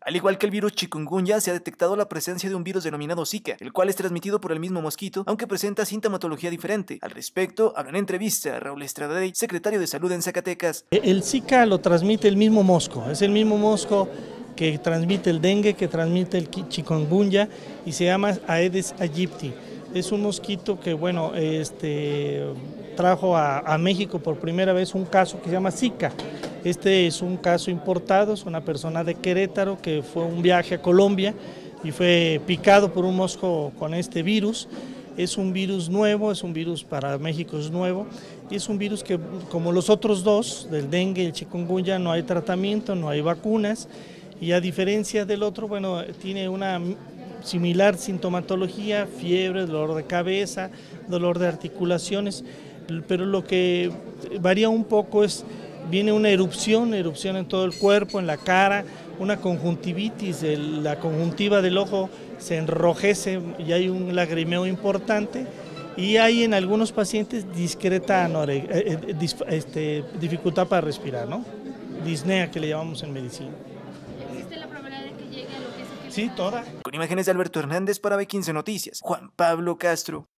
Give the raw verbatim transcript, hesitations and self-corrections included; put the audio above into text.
Al igual que el virus chikungunya, se ha detectado la presencia de un virus denominado Zika, el cual es transmitido por el mismo mosquito, aunque presenta sintomatología diferente. Al respecto, habla en entrevista a Raúl Estrada, secretario de Salud en Zacatecas. El Zika lo transmite el mismo mosco, es el mismo mosco que transmite el dengue, que transmite el chikungunya y se llama Aedes aegypti. Es un mosquito que, bueno, este, trajo a, a México por primera vez un caso que se llama Zika. Este es un caso importado, es una persona de Querétaro que fue a un viaje a Colombia y fue picado por un mosco con este virus. Es un virus nuevo, es un virus para México es nuevo, y es un virus que, como los otros dos, del dengue y el chikungunya, no hay tratamiento, no hay vacunas, y a diferencia del otro, bueno, tiene una similar sintomatología, fiebre, dolor de cabeza, dolor de articulaciones, pero lo que varía un poco es, viene una erupción, erupción en todo el cuerpo, en la cara, una conjuntivitis, el, la conjuntiva del ojo se enrojece y hay un lagrimeo importante, y hay en algunos pacientes discreta anore, eh, dis, este, dificultad para respirar, ¿no? Disnea, que le llamamos en medicina. ¿Existe la probabilidad de que llegue a lo que es el... Sí, toda. Con imágenes de Alberto Hernández para B quince Noticias, Juan Pablo Castro.